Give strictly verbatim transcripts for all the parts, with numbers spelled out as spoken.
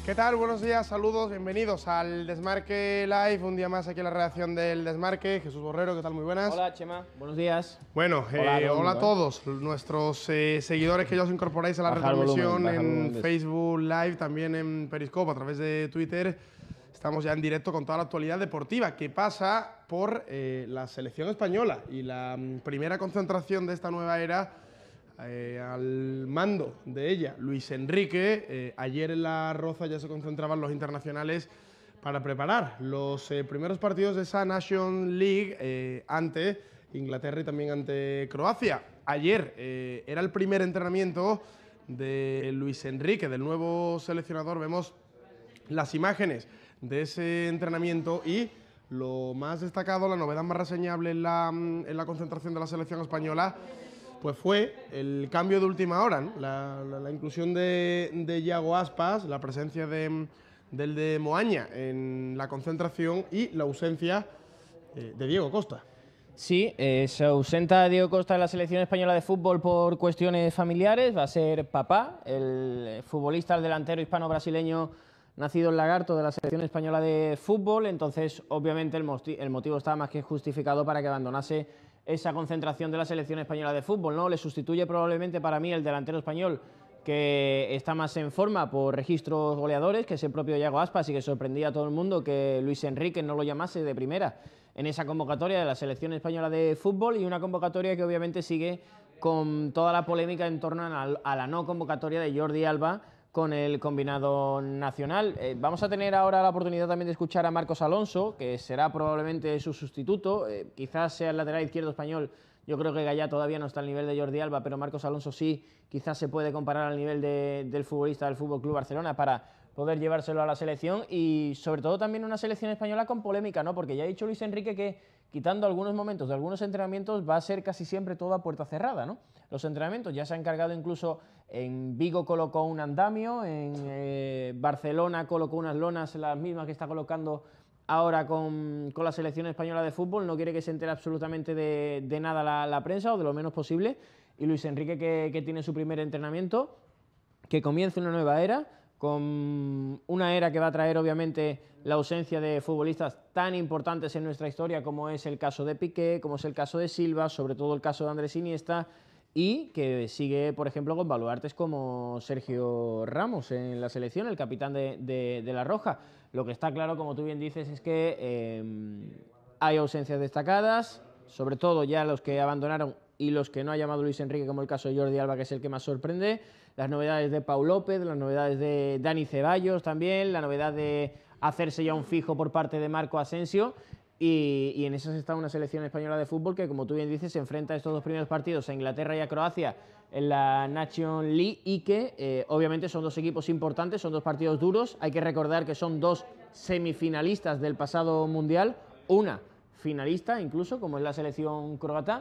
¿Qué tal? Buenos días, saludos, bienvenidos al Desmarque Live, un día más aquí en la redacción del Desmarque. Jesús Borrero, ¿qué tal? Muy buenas. Hola, Chema, buenos días. Bueno, hola, eh, todo hola a mundo, todos ¿eh? nuestros eh, seguidores que ya os incorporáis a la baja retransmisión volumen, en volumen Facebook Live, también en Periscope, a través de Twitter. Estamos ya en directo con toda la actualidad deportiva que pasa por eh, la selección española y la mm, primera concentración de esta nueva era. Eh, al mando de ella, Luis Enrique. Eh, ayer en La Roza ya se concentraban los internacionales para preparar los eh, primeros partidos de esa Nation League eh, ante Inglaterra y también ante Croacia. Ayer eh, era el primer entrenamiento de Luis Enrique, del nuevo seleccionador. Vemos las imágenes de ese entrenamiento y lo más destacado, la novedad más reseñable en la, en la concentración de la selección española, pues fue el cambio de última hora, ¿no? la, la, la inclusión de, de Yago Aspas, la presencia de, del de Moaña en la concentración y la ausencia eh, de Diego Costa. Sí, eh, se ausenta Diego Costa de la selección española de fútbol por cuestiones familiares. Va a ser papá, el futbolista, el delantero hispano-brasileño nacido en Lagarto de la selección española de fútbol. Entonces, obviamente, el, el motivo estaba más que justificado para que abandonase esa concentración de la selección española de fútbol, ¿no? Le sustituye probablemente para mí el delantero español que está más en forma por registros goleadores, que es el propio Yago Aspas, y que sorprendía a todo el mundo que Luis Enrique no lo llamase de primera en esa convocatoria de la selección española de fútbol, y una convocatoria que obviamente sigue con toda la polémica en torno a la no convocatoria de Jordi Alba con el combinado nacional. Eh, vamos a tener ahora la oportunidad también de escuchar a Marcos Alonso, que será probablemente su sustituto. Eh, quizás sea el lateral izquierdo español. Yo creo que Gallá todavía no está al nivel de Jordi Alba, pero Marcos Alonso sí, quizás se puede comparar al nivel de, del futbolista del F C Barcelona para poder llevárselo a la selección, y sobre todo también una selección española con polémica, ¿no? Porque ya ha dicho Luis Enrique que, quitando algunos momentos de algunos entrenamientos, va a ser casi siempre todo a puerta cerrada, ¿no? Los entrenamientos ya se han encargado, incluso en Vigo colocó un andamio, en eh, Barcelona colocó unas lonas, las mismas que está colocando ahora con, con la selección española de fútbol. No quiere que se entere absolutamente de, de nada la, la prensa, o de lo menos posible, y Luis Enrique que, que tiene su primer entrenamiento, que comience una nueva era, con una era que va a traer obviamente la ausencia de futbolistas tan importantes en nuestra historia, como es el caso de Piqué, como es el caso de Silva, sobre todo el caso de Andrés Iniesta, y que sigue, por ejemplo, con baluartes como Sergio Ramos en la selección, el capitán de, de, de La Roja. Lo que está claro, como tú bien dices, es que eh, hay ausencias destacadas, sobre todo ya los que abandonaron y los que no ha llamado Luis Enrique, como el caso de Jordi Alba, que es el que más sorprende, las novedades de Pau López, las novedades de Dani Ceballos también, la novedad de hacerse ya un fijo por parte de Marco Asensio, y, y en esas está una selección española de fútbol que, como tú bien dices, se enfrenta a estos dos primeros partidos, a Inglaterra y a Croacia, en la Nation League, y que eh, obviamente son dos equipos importantes, son dos partidos duros. Hay que recordar que son dos semifinalistas del pasado Mundial, una finalista incluso, como es la selección croata,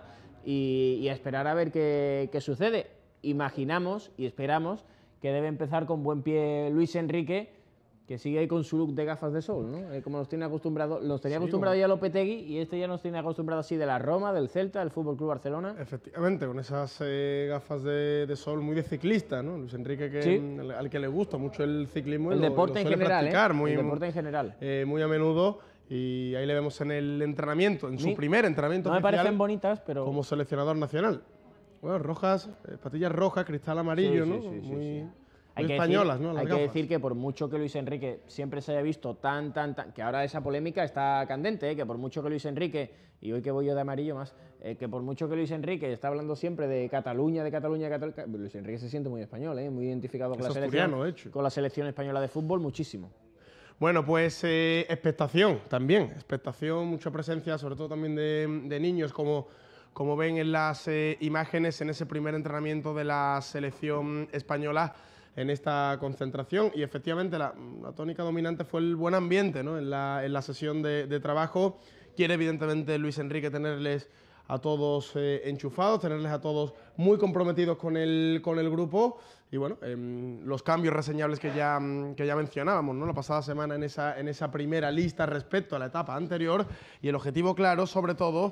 y, y a esperar a ver qué, qué sucede. Imaginamos y esperamos que debe empezar con buen pie Luis Enrique, que sigue ahí con su look de gafas de sol, ¿no? Eh, como nos tiene acostumbrado, nos tenía sí, acostumbrado como... ya Lopetegui, y este ya nos tiene acostumbrado así de la Roma, del Celta, del F C Barcelona. Efectivamente, con esas eh, gafas de, de sol muy de ciclista, ¿no? Luis Enrique, que, ¿Sí? al, al que le gusta mucho el ciclismo, el y deporte lo, lo en suele general, practicar ¿eh? muy, el deporte en general. Eh, muy a menudo, y ahí le vemos en el entrenamiento, en su sí. primer entrenamiento no oficial, me parecen bonitas, pero como seleccionador nacional. Bueno, rojas, eh, patillas rojas, cristal amarillo, sí, ¿no? Sí, sí, muy, sí, sí. muy hay que españolas, decir, ¿no? Las hay gafas. que decir que por mucho que Luis Enrique siempre se haya visto tan, tan, tan... que ahora esa polémica está candente, ¿eh? Que por mucho que Luis Enrique, y hoy que voy yo de amarillo más, eh, que por mucho que Luis Enrique está hablando siempre de Cataluña, de Cataluña, de Cataluña, Luis Enrique se siente muy español, ¿eh? Muy identificado con la, selección, hecho. con la selección española de fútbol, muchísimo. Bueno, pues eh, expectación también, expectación, mucha presencia, sobre todo también de, de niños, como, como ven en las eh, imágenes, en ese primer entrenamiento de la selección española en esta concentración. Y efectivamente la, la tónica dominante fue el buen ambiente, ¿no? en, la, en la sesión de, de trabajo. Quiere evidentemente Luis Enrique tenerles a todos eh, enchufados, tenerles a todos muy comprometidos con el, con el grupo, y bueno, eh, los cambios reseñables que ya, que ya mencionábamos, ¿no? La pasada semana en esa, en esa primera lista respecto a la etapa anterior, y el objetivo claro, sobre todo,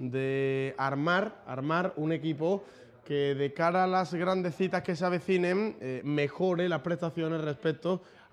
de armar, armar un equipo que de cara a las grandes citas que se avecinen, eh, mejore las prestaciones respecto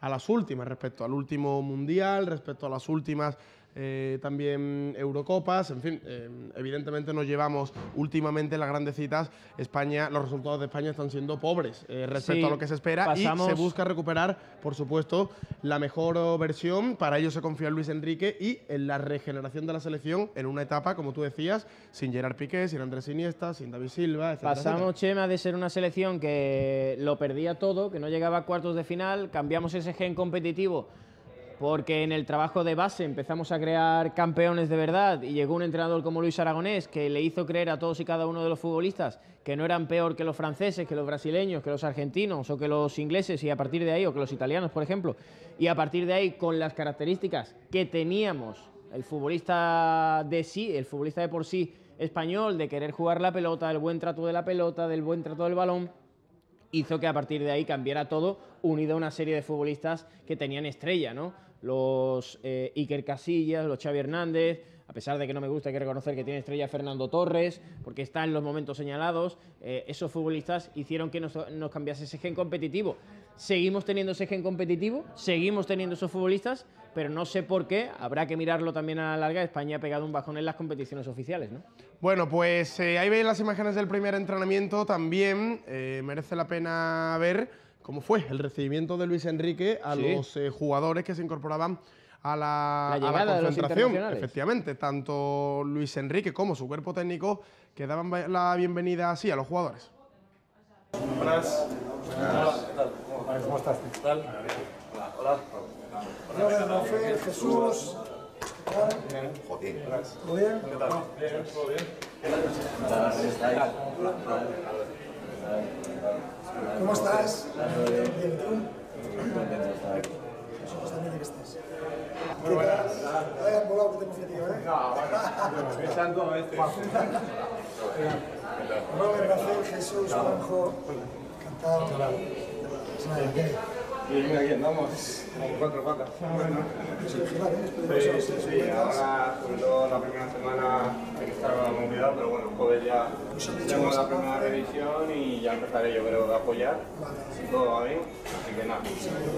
a las últimas, respecto al último Mundial, respecto a las últimas eh, también Eurocopas, en fin, eh, evidentemente nos llevamos últimamente las grandes citas, España, los resultados de España están siendo pobres eh, respecto sí, a lo que se espera pasamos... y se busca recuperar, por supuesto, la mejor versión. Para ello se confía en Luis Enrique y en la regeneración de la selección en una etapa, como tú decías, sin Gerard Piqué, sin Andrés Iniesta, sin David Silva, etcétera. Pasamos, etcétera. Chema, de ser una selección que lo perdía todo, que no llegaba a cuartos de final, cambiamos ese gen competitivo porque en el trabajo de base empezamos a crear campeones de verdad y llegó un entrenador como Luis Aragonés que le hizo creer a todos y cada uno de los futbolistas que no eran peor que los franceses, que los brasileños, que los argentinos o que los ingleses, y a partir de ahí, o que los italianos, por ejemplo, y a partir de ahí, con las características que teníamos el futbolista de sí, el futbolista de por sí español, de querer jugar la pelota, del buen trato de la pelota, del buen trato del balón, hizo que a partir de ahí cambiara todo, unido a una serie de futbolistas que tenían estrella, ¿no? Los eh, Iker Casillas, los Xavi Hernández, a pesar de que no me gusta, hay que reconocer que tiene estrella Fernando Torres, porque está en los momentos señalados, eh, esos futbolistas hicieron que nos, nos cambiase ese gen competitivo. Seguimos teniendo ese gen competitivo, seguimos teniendo esos futbolistas, pero no sé por qué, habrá que mirarlo también a la larga, España ha pegado un bajón en las competiciones oficiales, ¿no? Bueno, pues eh, ahí veis las imágenes del primer entrenamiento, también eh, merece la pena ver cómo fue el recibimiento de Luis Enrique a sí. los eh, jugadores que se incorporaban a la, la, a la concentración. Efectivamente, tanto Luis Enrique como su cuerpo técnico que daban la bienvenida así a los jugadores. Buenas. Buenas. ¿Cómo estás? ¿Qué tal? Hola. Hola. Hola, Rafael, Jesús. Bien. Joaquín. ¿Todo bien? ¿Qué tal? Bien, todo bien. ¿Cómo estás? Bien, bien, ¿tú? Contento de estar aquí. Nosotros también de que estés. Muy buenas. Vaya volado que te hemos metido, ¿eh? No, bueno, bien tanto este. Robert, Rafael, Jesús, Juanjo. Encantado. Nada, ¿qué? Bien, aquí andamos, con cuatro patas. Bueno. Sí, sí, sí, ahora, sobre todo la primera semana hay que estar con la movilidad, pero bueno, joder, ya tengo la primera revisión y ya empezaré yo creo a apoyar, si todo va bien, así que nada.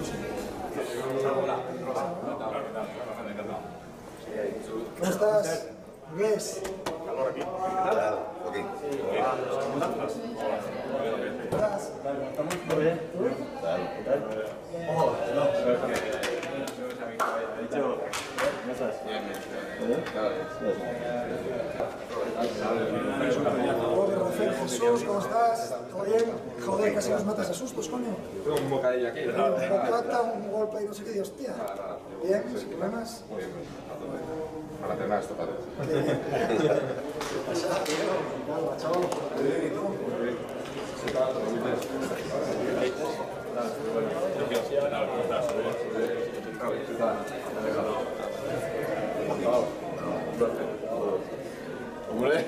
¿Cómo estás? Inglés. Calor aquí. ¿Qué tal? Joaquín. ¿Estás? ¿Todo bien? ¿Qué tal? ¿Qué tal? Ojo, no. ¿Cómo estás? Bien, bien. Robert, Rafael, Jesús, ¿cómo estás? ¿Todo bien? Joder, casi nos matas a sustos, coño. Tengo un bocadillo aquí. Un bocata, un golpe y no sé qué, Dios, tía. Bien, sin problemas. Muy bien. Para tener esto, padre. Calma, chaval. Hombre.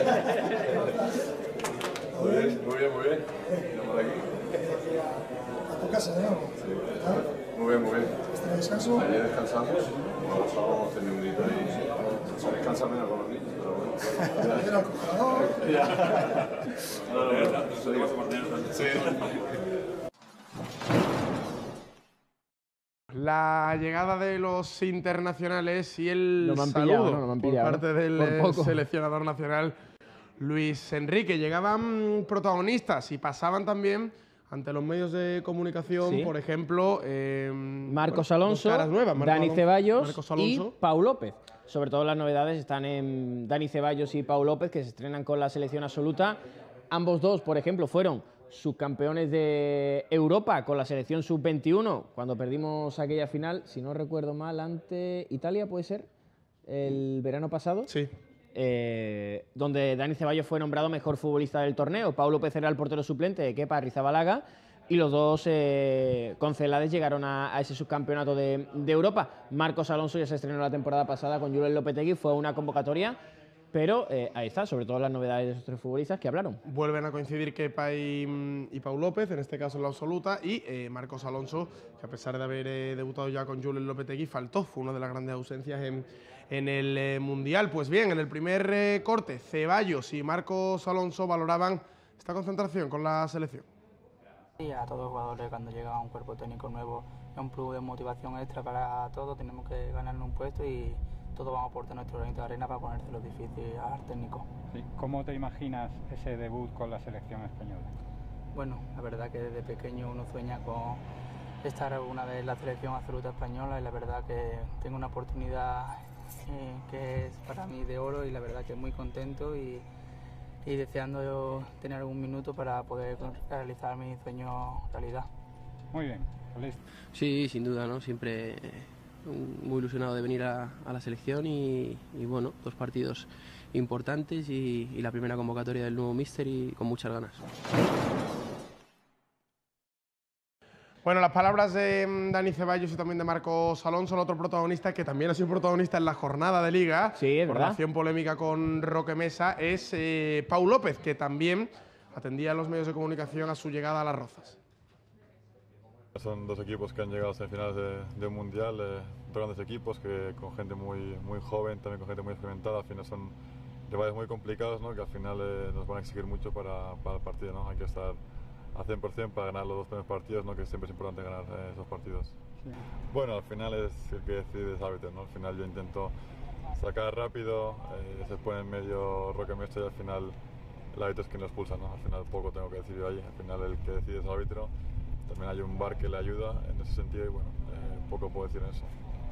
Muy bien, muy bien, muy bien. Estamos aquí. A tu casa, ¿no? Muy bien, muy bien. ¿Estás de descanso? Ayer descansamos. Bueno, sábado hemos tenido un día ahí. Se descansa menos con los niños, pero bueno. Era el congelador. Ya. No, de verdad. Sí. La llegada de los internacionales y el no saludo pillado, no, no por parte del por seleccionador nacional Luis Enrique. Llegaban protagonistas y pasaban también ante los medios de comunicación, sí. por ejemplo, eh, Marcos bueno, Alonso, nuevas, Marco Dani Alonso, Ceballos Marcos Alonso. y Pau López. Sobre todo las novedades están en Dani Ceballos y Pau López, que se estrenan con la selección absoluta. Ambos dos, por ejemplo, fueron subcampeones de Europa con la selección sub veintiuno, cuando perdimos aquella final, si no recuerdo mal, ante Italia, ¿puede ser? El verano pasado. Sí. Eh, donde Dani Ceballos fue nombrado mejor futbolista del torneo. Pau López era el portero suplente de Kepa Arrizabalaga y los dos eh, Concelades llegaron a, a ese subcampeonato de, de Europa. Marcos Alonso ya se estrenó la temporada pasada con Julen Lopetegui, fue una convocatoria, pero eh, ahí está, sobre todo las novedades de esos tres futbolistas que hablaron. Vuelven a coincidir Kepa y, y Pau López, en este caso en la absoluta, y eh, Marcos Alonso, que a pesar de haber eh, debutado ya con Julen Lopetegui, faltó, fue una de las grandes ausencias en, en el eh, Mundial. Pues bien, en el primer eh, corte, Ceballos y Marcos Alonso valoraban esta concentración con la selección. Y a todos los jugadores, cuando llega un cuerpo técnico nuevo, es un plus de motivación extra para todos. Tenemos que ganarnos un puesto y todos vamos a aportar nuestro granito de arena para ponérselo difícil al técnico. Sí. ¿Cómo te imaginas ese debut con la selección española? Bueno, la verdad que desde pequeño uno sueña con estar alguna vez en la selección absoluta española y la verdad que tengo una oportunidad eh, que es para mí de oro y la verdad que muy contento y, y deseando tener algún minuto para poder realizar mi sueño realidad. Muy bien, ¿listo? Sí, sin duda, ¿no? Siempre muy ilusionado de venir a, a la selección y, y bueno, dos partidos importantes y, y la primera convocatoria del nuevo míster y con muchas ganas. Bueno, las palabras de Dani Ceballos y también de Marcos Alonso, el otro protagonista que también ha sido protagonista en la jornada de Liga, sí, es por verdad. relación polémica con Roque Mesa, es eh, Pau López, que también atendía a los medios de comunicación a su llegada a Las Rozas. Son dos equipos que han llegado a semifinales de, de un mundial, eh, dos grandes equipos que con gente muy, muy joven, también con gente muy experimentada, al final son rivales muy complicados, ¿no? Que al final eh, nos van a exigir mucho para, para el partido, ¿no? Hay que estar a cien por cien para ganar los dos primeros partidos, ¿no? Que siempre es importante ganar eh, esos partidos. Sí. Bueno, al final es el que decide el árbitro, ¿no? Al final yo intento sacar rápido, eh, se pone en medio Roque Mesa y al final el árbitro es quien lo expulsa, ¿no? Al final poco tengo que decir yo ahí, al final el que decide es el árbitro. También hay un V A R que le ayuda en ese sentido y bueno, eh, poco puedo decir en eso.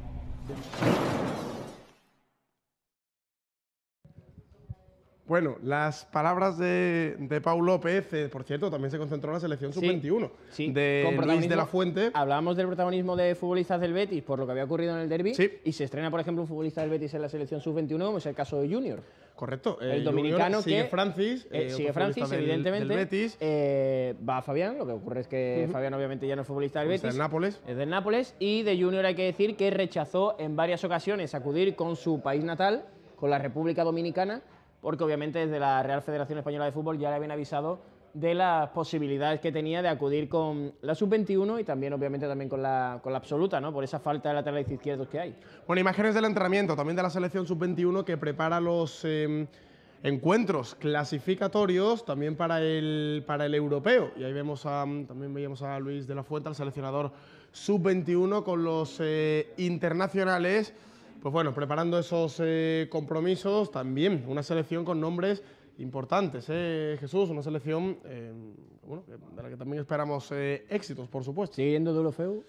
Bueno, las palabras de, de Pau López, eh, por cierto, también se concentró en la selección sub veintiuno sí, sí, de Luis de la Fuente. Hablábamos del protagonismo de futbolistas del Betis por lo que había ocurrido en el derbi, sí. Y se estrena, por ejemplo, un futbolista del Betis en la selección sub veintiuno, como es el caso de Junior. Correcto. El eh, dominicano Junior, sigue que Francis, eh, eh, sigue Francis, del, evidentemente. Del Betis. Eh, va a Fabián, lo que ocurre es que uh-huh. Fabián obviamente ya no es futbolista del Betis. Es del Nápoles. Es del Nápoles. Y de Junior hay que decir que rechazó en varias ocasiones acudir con su país natal, con la República Dominicana, porque obviamente desde la Real Federación Española de Fútbol ya le habían avisado de las posibilidades que tenía de acudir con la sub veintiuno y también obviamente también con la, con la absoluta, ¿no? Por esa falta de laterales izquierdos que hay. Bueno, imágenes del entrenamiento también de la selección sub veintiuno que prepara los eh, encuentros clasificatorios también para el, para el europeo. Y ahí vemos a, también veíamos a Luis de la Fuente, el seleccionador sub veintiuno con los eh, internacionales. Pues bueno, preparando esos eh, compromisos, también una selección con nombres importantes, ¿eh, Jesús? Una selección eh, bueno, de la que también esperamos eh, éxitos, por supuesto. ¿Sigue yendo de lo feo?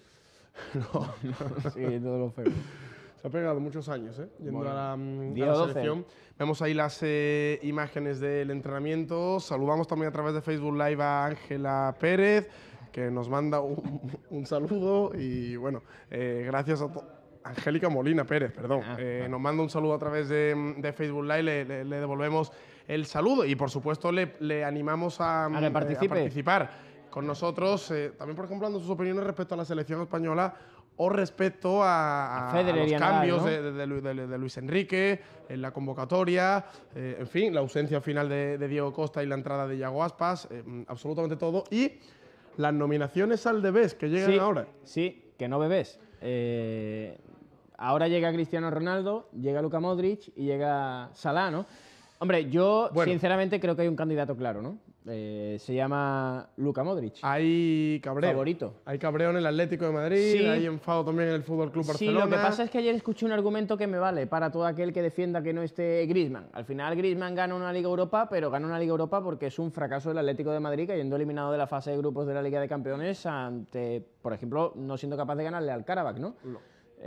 no, no, sigue yendo de lo feo. Se ha pegado muchos años, ¿eh? Yendo bueno, a la, a la selección. Vemos ahí las eh, imágenes del entrenamiento. Saludamos también a través de Facebook Live a Ángela Pérez, que nos manda un, un saludo y bueno, eh, gracias a todos. Angélica Molina Pérez, perdón, ah, eh, ah. nos manda un saludo a través de, de Facebook Live, le, le, le devolvemos el saludo y por supuesto le, le animamos a, a, que participe. a participar con nosotros, eh, también por ejemplo dando sus opiniones respecto a la selección española o respecto a, a, a los cambios Nadal, ¿no? de, de, de, de Luis Enrique en la convocatoria, eh, en fin, la ausencia final de, de Diego Costa y la entrada de Iago Aspas, eh, absolutamente todo, y las nominaciones al Debes que llegan sí, ahora. Sí, que no bebés. Eh... Ahora llega Cristiano Ronaldo, llega Luka Modric y llega Salah, ¿no? Hombre, yo bueno, sinceramente creo que hay un candidato claro, ¿no? Eh, se llama Luka Modric. Hay cabreo. Favorito. Hay cabreo en el Atlético de Madrid, sí. Hay enfado también en el Fútbol Club Barcelona. Sí, lo que pasa es que ayer escuché un argumento que me vale para todo aquel que defienda que no esté Griezmann. Al final Griezmann gana una Liga Europa, pero gana una Liga Europa porque es un fracaso del Atlético de Madrid, cayendo eliminado de la fase de grupos de la Liga de Campeones ante, por ejemplo, no siendo capaz de ganarle al Karabakh, ¿no? No.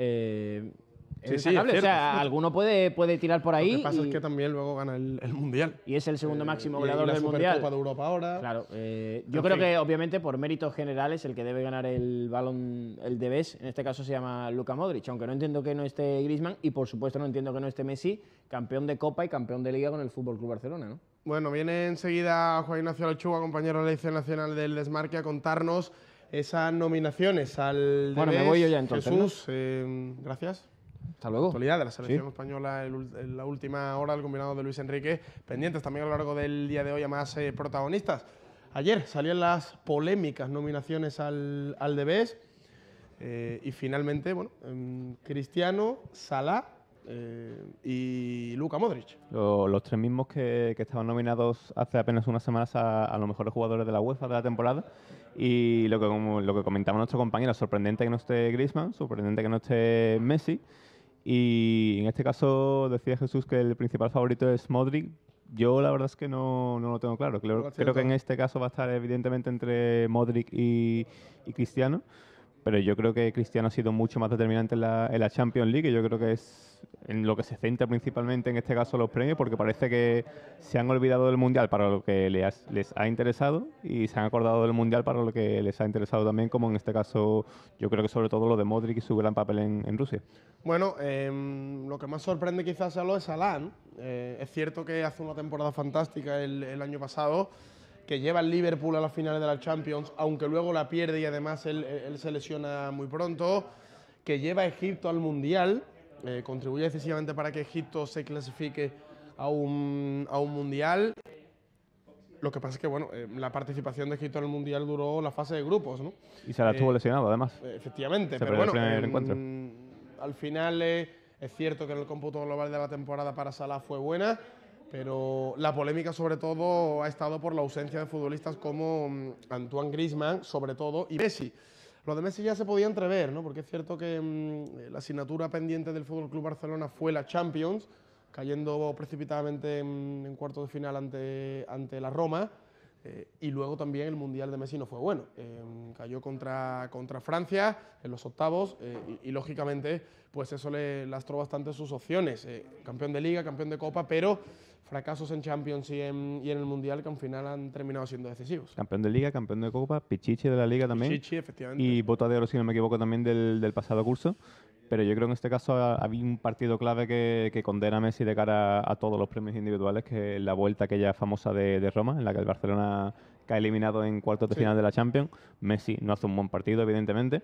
Eh, Sí, sí, es cierto, o sea, alguno puede, puede tirar por ahí. Lo que pasa y, es que también luego gana el, el Mundial. Y es el segundo eh, máximo y, goleador y la del Supercopa Mundial. Copa de Europa ahora. Claro, eh, yo en creo fin. que obviamente por méritos generales el que debe ganar el balón, el Debes, en este caso se llama Luka Modric, aunque no entiendo que no esté Griezmann y por supuesto no entiendo que no esté Messi, campeón de Copa y campeón de Liga con el Fútbol Club Barcelona, ¿no? Bueno, viene enseguida Juan Ignacio Lechuga, compañero de la edición nacional del Desmarque, a contarnos esas nominaciones al Bueno, Debes. me voy yo ya entonces, Jesús, ¿no? eh, gracias. Hasta luego. Actualidad de la selección sí. española en la última hora del combinado de Luis Enrique. Pendientes también a lo largo del día de hoy a más eh, protagonistas. Ayer salían las polémicas nominaciones al, al Debes eh, y finalmente, bueno, eh, Cristiano, Salah eh, y Luka Modric. Lo, los tres mismos que, que estaban nominados hace apenas unas semanas a, a los mejores jugadores de la UEFA de la temporada. Y lo que, como, lo que comentaba nuestro compañero, sorprendente que no esté Griezmann, sorprendente que no esté Messi. Y en este caso decía Jesús que el principal favorito es Modric. Yo la verdad es que no, no lo tengo claro. Creo, creo que en este caso va a estar evidentemente entre Modric y, y Cristiano. Pero yo creo que Cristiano ha sido mucho más determinante en la, en la Champions League, y yo creo que es en lo que se centra principalmente en este caso los premios, porque parece que se han olvidado del Mundial para lo que les ha, les ha interesado, y se han acordado del Mundial para lo que les ha interesado también, como en este caso yo creo que sobre todo lo de Modric y su gran papel en, en Rusia. Bueno, eh, lo que más sorprende quizás sea lo de Salah, ¿no? Eh, es cierto que hace una temporada fantástica el, el año pasado, que lleva el Liverpool a las finales de la Champions, aunque luego la pierde y además él, él se lesiona muy pronto, que lleva a Egipto al Mundial, eh, contribuye decisivamente para que Egipto se clasifique a un, a un Mundial. Lo que pasa es que, bueno, eh, la participación de Egipto en el Mundial duró la fase de grupos, ¿no? Y se la estuvo eh, lesionado, además. Efectivamente, se pero bueno, el eh, encuentro. al final eh, es cierto que en el cómputo global de la temporada para Salah fue buena, pero la polémica sobre todo ha estado por la ausencia de futbolistas como um, Antoine Griezmann, sobre todo, y Messi. Lo de Messi ya se podía entrever, ¿no? Porque es cierto que um, la asignatura pendiente del F C Barcelona fue la Champions, cayendo precipitadamente en, en cuartos de final ante, ante la Roma, eh, y luego también el Mundial de Messi no fue bueno. Eh, cayó contra, contra Francia en los octavos, eh, y, y lógicamente pues eso le lastró bastante sus opciones. Eh, campeón de Liga, campeón de Copa, pero fracasos en Champions y en, y en el Mundial que al final han terminado siendo decisivos. Campeón de Liga, campeón de Copa, Pichichi de la Liga también. Pichichi, efectivamente. Y bota de oro, si no me equivoco, también del, del pasado curso. Pero yo creo que en este caso ha, había un partido clave que, que condena a Messi de cara a, a todos los premios individuales, que es la vuelta aquella famosa de, de Roma, en la que el Barcelona cae eliminado en cuartos de sí. final de la Champions. Messi no hace un buen partido, evidentemente.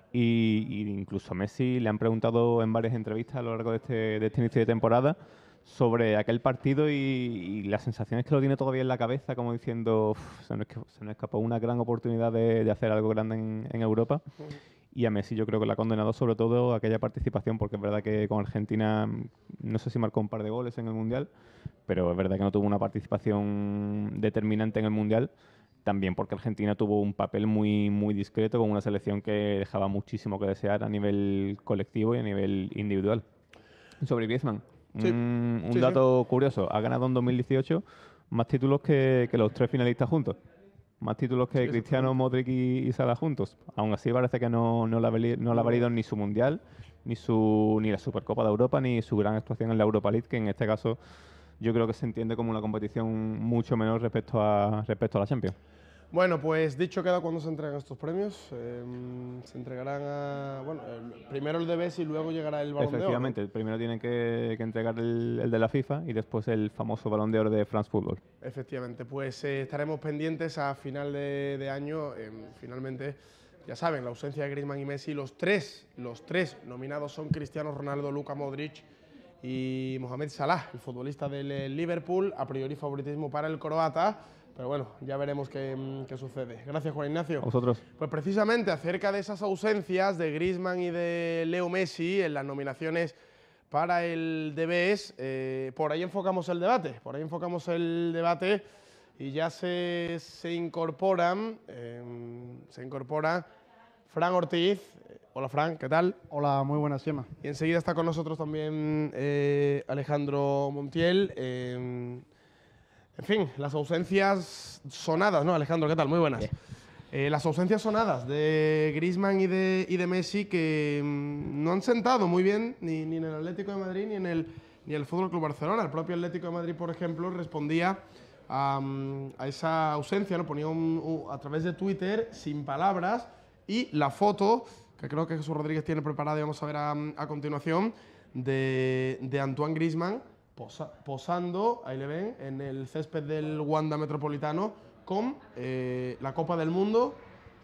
Y, y incluso a Messi le han preguntado en varias entrevistas a lo largo de este, de este inicio de temporada sobre aquel partido y, y las sensaciones que lo tiene todavía en la cabeza, como diciendo, se nos, se nos escapó una gran oportunidad de, de hacer algo grande en, en Europa. Uh-huh. Y a Messi yo creo que le ha condenado sobre todo aquella participación, porque es verdad que con Argentina, no sé si marcó un par de goles en el Mundial, pero es verdad que no tuvo una participación determinante en el Mundial, también porque Argentina tuvo un papel muy, muy discreto, con una selección que dejaba muchísimo que desear a nivel colectivo y a nivel individual. Sobre Griezmann, sí. un, un sí, dato sí. curioso, ha ganado en dos mil dieciocho más títulos que, que los tres finalistas juntos. Más títulos que sí, Cristiano, Modric y, y Salah juntos. Aún así parece que no, no, le, ha, no le ha valido ni su Mundial, ni su ni la Supercopa de Europa, ni su gran actuación en la Europa League, que en este caso yo creo que se entiende como una competición mucho menor respecto a, respecto a la Champions. Bueno, pues dicho queda cuando se entregan estos premios. Eh, se entregarán a... Bueno, el, primero el de Messi y luego llegará el Balón de Oro. Efectivamente, el primero tienen que, que entregar el, el de la FIFA y después el famoso Balón de Oro de France Football. Efectivamente, pues eh, estaremos pendientes a final de, de año. Eh, finalmente, ya saben, la ausencia de Griezmann y Messi, los tres, los tres nominados son Cristiano Ronaldo, Luka Modric y Mohamed Salah, el futbolista del Liverpool. A priori favoritismo para el croata, pero bueno, ya veremos qué, qué sucede. Gracias, Juan Ignacio. A vosotros. Pues precisamente acerca de esas ausencias de Griezmann y de Leo Messi en las nominaciones para el D B S, eh, por ahí enfocamos el debate, por ahí enfocamos el debate y ya se, se incorporan, eh, se incorpora Fran Ortiz. Hola, Fran, ¿qué tal? Hola, muy buenas, Gemma. Y enseguida está con nosotros también eh, Alejandro Montiel. Eh, en fin, las ausencias sonadas, ¿no, Alejandro? ¿Qué tal? Muy buenas. Eh, las ausencias sonadas de Griezmann y de, y de Messi que mmm, no han sentado muy bien ni, ni en el Atlético de Madrid ni en el, ni en el F C Barcelona. El propio Atlético de Madrid, por ejemplo, respondía a, a esa ausencia, ¿no? Ponía un, un, a través de Twitter, sin palabras, y la foto que creo que Jesús Rodríguez tiene preparada y vamos a ver a, a continuación, de, de Antoine Griezmann posa, posando, ahí le ven, en el césped del Wanda Metropolitano con eh, la Copa del Mundo,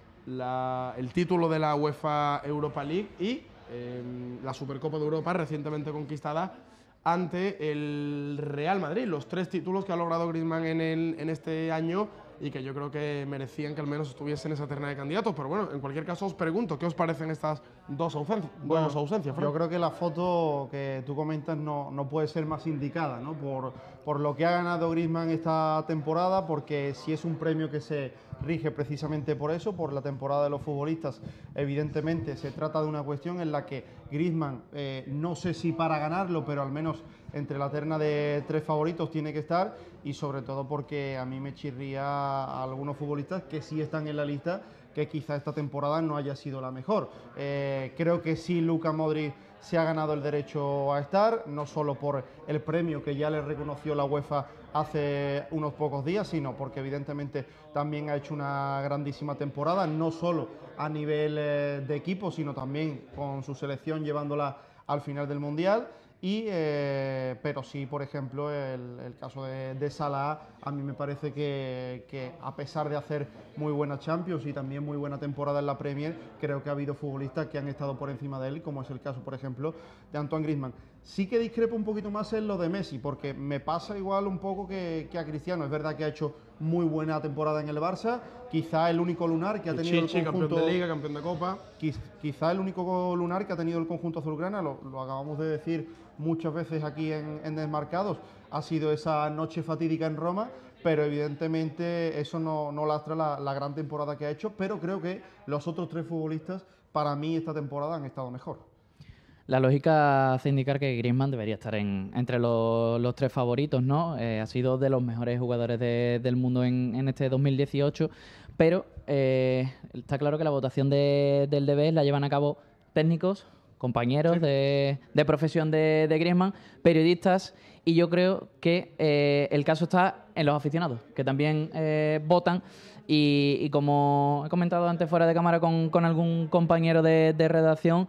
la, el título de la UEFA Europa League y eh, la Supercopa de Europa recientemente conquistada ante el Real Madrid. Los tres títulos que ha logrado Griezmann en, el, en este año y que yo creo que merecían que al menos estuviesen en esa terna de candidatos. Pero bueno, en cualquier caso os pregunto, ¿qué os parecen estas dos ausencias. Bueno, dos ausencias, Fran. yo creo que la foto que tú comentas no, no puede ser más indicada, ¿no? Por, por lo que ha ganado Griezmann esta temporada, porque si es un premio que se rige precisamente por eso, por la temporada de los futbolistas, evidentemente se trata de una cuestión en la que Griezmann, eh, no sé si para ganarlo, pero al menos entre la terna de tres favoritos tiene que estar, y sobre todo porque a mí me chirría a algunos futbolistas que sí están en la lista, que quizá esta temporada no haya sido la mejor. Eh, creo que sí, Luka Modric se ha ganado el derecho a estar, no solo por el premio que ya le reconoció la UEFA hace unos pocos días, sino porque evidentemente también ha hecho una grandísima temporada, no solo a nivel eh, de equipo, sino también con su selección llevándola al final del Mundial. Y, eh, pero sí, por ejemplo, el, el caso de, de Salah, a mí me parece que, que a pesar de hacer muy buena Champions y también muy buena temporada en la Premier, creo que ha habido futbolistas que han estado por encima de él, como es el caso, por ejemplo, de Antoine Griezmann. Sí que discrepo un poquito más en lo de Messi, porque me pasa igual un poco que, que a Cristiano. Es verdad que ha hecho muy buena temporada en el Barça, quizá el único lunar que ha tenido Chichi, el conjunto... campeón de Liga, campeón de Copa. Quiz, quizá el único lunar que ha tenido el conjunto azulgrana, lo, lo acabamos de decir muchas veces aquí en, en Desmarcados, ha sido esa noche fatídica en Roma, pero evidentemente eso no, no lastra la, la gran temporada que ha hecho, pero creo que los otros tres futbolistas, para mí, esta temporada han estado mejor. La lógica hace indicar que Griezmann debería estar en, entre los, los tres favoritos, ¿no? Eh, ha sido de los mejores jugadores de, del mundo en, en este dos mil dieciocho, pero eh, está claro que la votación de, del D B S la llevan a cabo técnicos, compañeros sí. de, de profesión de, de Griezmann, periodistas, y yo creo que eh, el caso está en los aficionados, que también eh, votan. Y, y como he comentado antes fuera de cámara con, con algún compañero de, de redacción,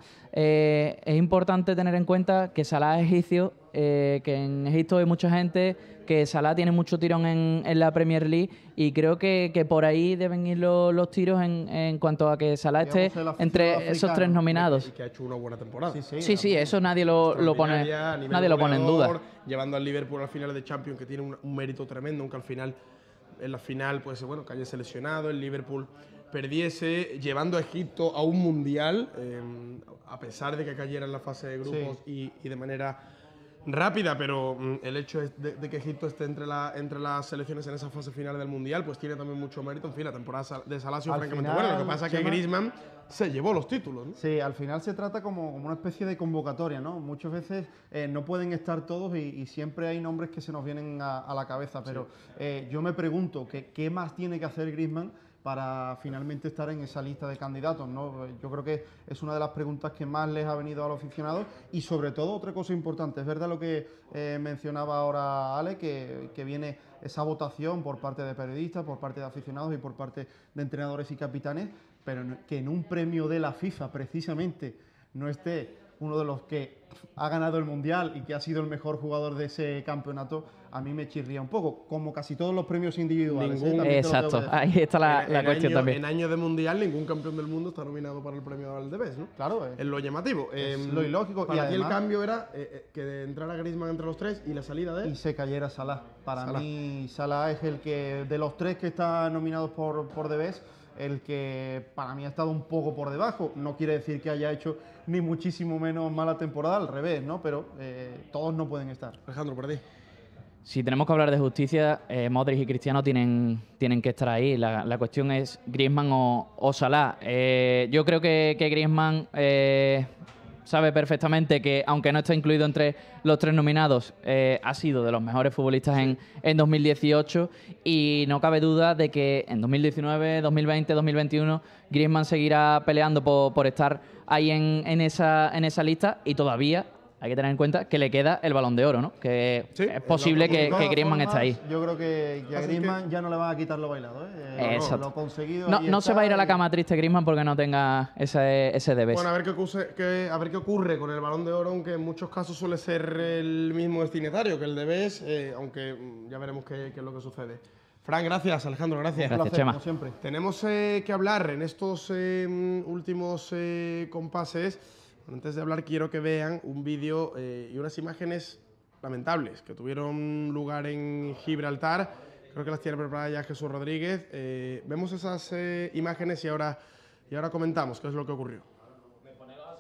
eh, es importante tener en cuenta que Salah es egipcio, eh, que en Egipto hay mucha gente, que Salah tiene mucho tirón en, en la Premier League, y creo que, que por ahí deben ir los, los tiros en, en cuanto a que Salah esté entre esos tres nominados. Y que ha hecho una buena temporada. Sí, sí, sí, sí, eso nadie lo, lo pone, nadie lo pone en duda. Llevando al Liverpool al final de Champions, que tiene un, un mérito tremendo, aunque al final... En la final, pues bueno, que haya seleccionado, el Liverpool perdiese, llevando a Egipto a un mundial, eh, a pesar de que cayera en la fase de grupos sí. y, y de manera rápida, pero mm, el hecho de, de que Egipto esté entre, la, entre las selecciones en esa fase final del mundial, pues tiene también mucho mérito. En fin, la temporada de Salah ha sido francamente buena. Lo que pasa es que Griezmann se llevó los títulos, ¿no? Sí, al final se trata como, como una especie de convocatoria, ¿no? Muchas veces eh, no pueden estar todos y, y siempre hay nombres que se nos vienen a, a la cabeza, pero sí. eh, yo me pregunto que, qué más tiene que hacer Griezmann para finalmente estar en esa lista de candidatos, ¿no? Yo creo que es una de las preguntas que más les ha venido a los aficionados, y sobre todo otra cosa importante, es verdad lo que eh, mencionaba ahora Ale, que, que viene esa votación por parte de periodistas, por parte de aficionados y por parte de entrenadores y capitanes, pero que en un premio de la FIFA precisamente no esté uno de los que ha ganado el Mundial y que ha sido el mejor jugador de ese campeonato, a mí me chirría un poco, como casi todos los premios individuales. Ningún, ¿eh? Exacto, ahí está la, en, la en cuestión año, también. En año de Mundial ningún campeón del mundo está nominado para el premio al D B S, ¿no? Claro. Eh, es lo llamativo. Es eh, lo ilógico. Para y ti además, el cambio era eh, que entrara Griezmann entre los tres y la salida de él. Y se cayera Salah. Para Salah. mí Salah es el que, de los tres que están nominados por, por D B S, el que para mí ha estado un poco por debajo. No quiere decir que haya hecho ni muchísimo menos mala temporada, al revés, ¿no? Pero eh, todos no pueden estar. Alejandro, por ti. Si tenemos que hablar de justicia, eh, Modric y Cristiano tienen, tienen que estar ahí. La, la cuestión es Griezmann o, o Salah. Eh, yo creo que, que Griezmann eh, sabe perfectamente que, aunque no está incluido entre los tres nominados, eh, ha sido de los mejores futbolistas en, en dos mil dieciocho, y no cabe duda de que en dos mil diecinueve, dos mil veinte, dos mil veintiuno Griezmann seguirá peleando por, por estar ahí en, en, esa, en esa lista, y todavía hay que tener en cuenta que le queda el Balón de Oro, ¿no? Que sí, es posible no, que, que Griezmann esté ahí. Yo creo que, que a Griezmann que... ya no le van a quitar lo bailado, ¿eh? Exacto. Lo, lo conseguido. No, no se va a ir a la cama triste Griezmann porque no tenga ese, ese D B S. Bueno, a ver, qué ocurre, que, a ver qué ocurre con el Balón de Oro, aunque en muchos casos suele ser el mismo destinatario que el D B S, eh, aunque ya veremos qué, qué es lo que sucede. Fran, gracias. Alejandro, gracias. Gracias, placer, Chema. Como siempre. Tenemos eh, que hablar en estos eh, últimos eh, compases. Antes de hablar, quiero que vean un vídeo eh, y unas imágenes lamentables que tuvieron lugar en Gibraltar. Creo que las tiene preparadas ya Jesús Rodríguez. Eh, vemos esas eh, imágenes y ahora, y ahora comentamos qué es lo que ocurrió. Me pone las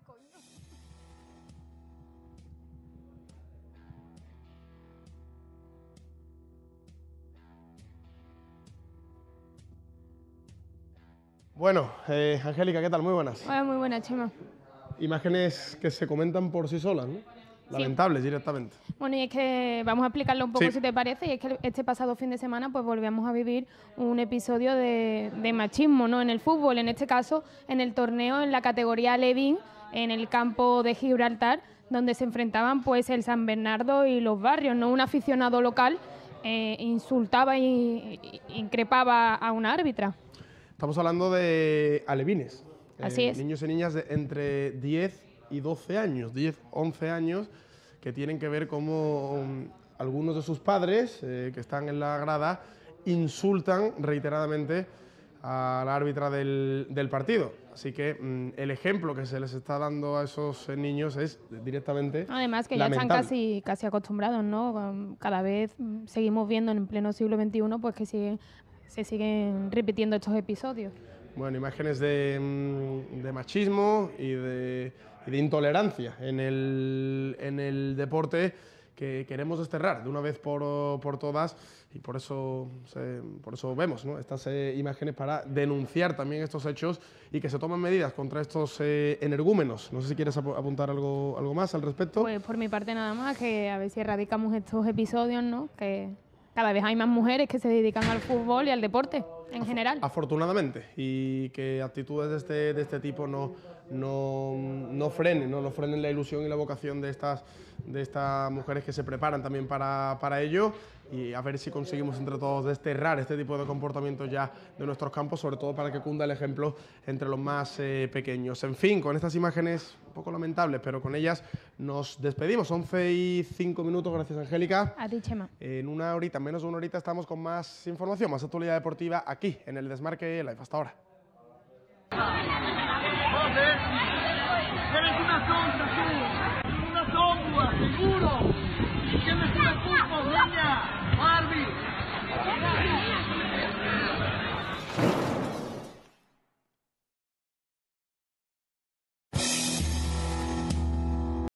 coño. Bueno, eh, Angélica, ¿qué tal? Muy buenas. Hola, muy buena, Chema. Imágenes que se comentan por sí solas, ¿no? Lamentables, sí. Directamente. Bueno, y es que vamos a explicarlo un poco, Sí. si te parece, y es que este pasado fin de semana pues volvíamos a vivir un episodio de, de machismo, ¿no? En el fútbol, en este caso en el torneo en la categoría Levín, en el campo de Gibraltar, donde se enfrentaban pues el San Bernardo y los Barrios, ¿no? Un aficionado local eh, insultaba y, y increpaba a una árbitra. Estamos hablando de alevines. Así eh, es. Niños y niñas de entre diez y doce años, diez, once años, que tienen que ver cómo um, algunos de sus padres, eh, que están en la grada, insultan reiteradamente a la árbitra del, del partido. Así que um, el ejemplo que se les está dando a esos eh, niños es directamente Además que ya lamentable. están casi, casi acostumbrados, ¿no? Cada vez mm, seguimos viendo en pleno siglo veintiuno pues que sigue, se siguen repitiendo estos episodios. Bueno, imágenes de, mm, de machismo y de, y de intolerancia en el, en el deporte que queremos desterrar de una vez por, por todas, y por eso, se, por eso vemos, ¿no? Estas eh, imágenes para denunciar también estos hechos y que se tomen medidas contra estos eh, energúmenos. No sé si quieres ap apuntar algo, algo más al respecto. Pues por mi parte nada más, que a ver si erradicamos estos episodios, ¿no? Que cada vez hay más mujeres que se dedican al fútbol y al deporte en general. Afortunadamente, y que actitudes de este, de este tipo no, no, no frenen, ¿no? no frenen la ilusión y la vocación de estas, de estas mujeres que se preparan también para, para ello, y a ver si conseguimos entre todos desterrar este tipo de comportamientos ya de nuestros campos, sobre todo para que cunda el ejemplo entre los más eh, pequeños. En fin, con estas imágenes un poco lamentables, pero con ellas nos despedimos. once y cinco minutos, gracias Angélica. A ti, Chema. En una horita, menos de una horita, estamos con más información, más actualidad deportiva aquí en el Desmarque Live. Hasta ahora. Joder, eres una tonta tú, una tonta, seguro. ¿Qué me fue fútbol, niña? Barbie.